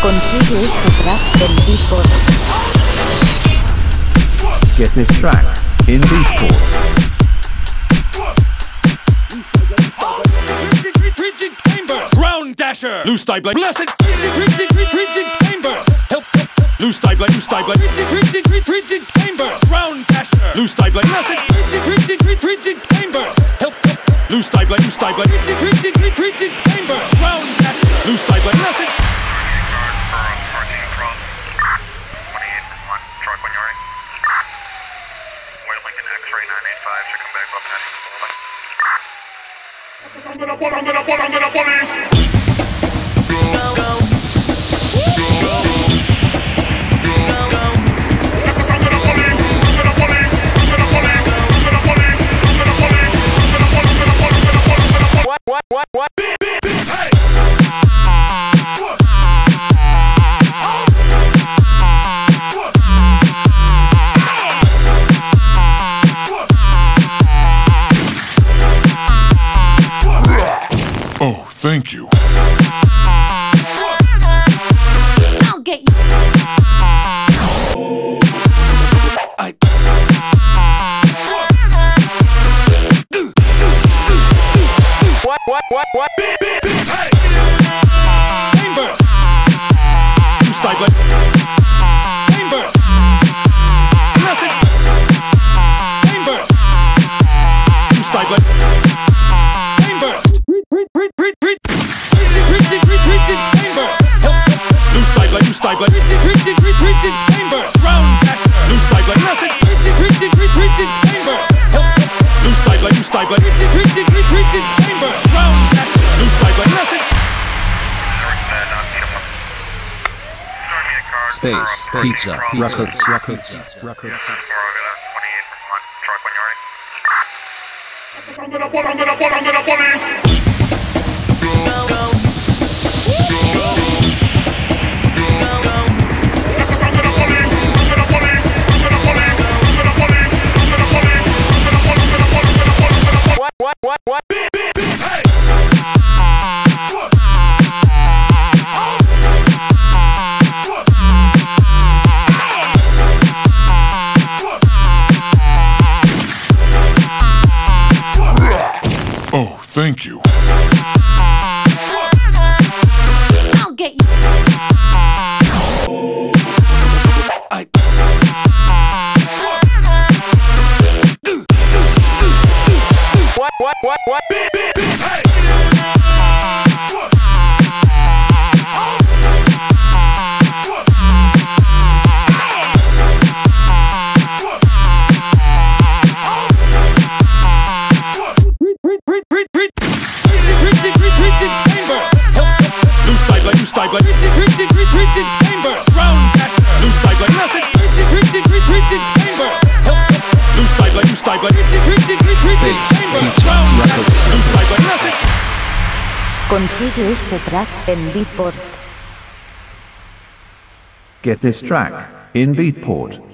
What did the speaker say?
Consigue este track en Beatport. Get this track in Beatport. Round dasher, loose die blade, blessed. Chamber, help, loose die blade, chamber, round dasher, loose die blade, blessed. Chamber, help, loose die blade, chamber, round dasher, loose die blade, blessed. What? Hey! Oh, thank you. I'll get you. What? Hey! Chamber! Loose die blade. Chamber! Blessed! Chamber! Loose die blade. Chamber! Retreat! Chamber! Help! Loose die blade. Retreat! Chamber! Round dash! Loose die blade. Blessed! Retreat! Chamber! Help! Loose die blade. Retreat! Chamber! Round dash! Loose die blade. Blessed! Space, Pizza, Records. What? Hey! Oh, thank you. I'll get you. What? Hey! Chamber, round dash, loose die blade, blessed. Chamber, help, loose die blade, chamber, round dash, loose die blade, blessed. Consigue este track en Beatport. Get this track in Beatport.